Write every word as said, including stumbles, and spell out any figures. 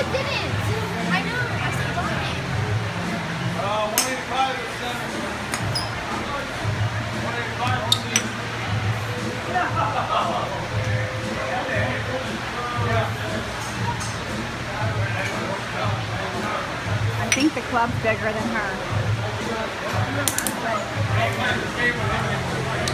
didn't. I know. I said buy it. Uh, one eighty-five or seven. one eighty-five on these. I think the club's bigger than her.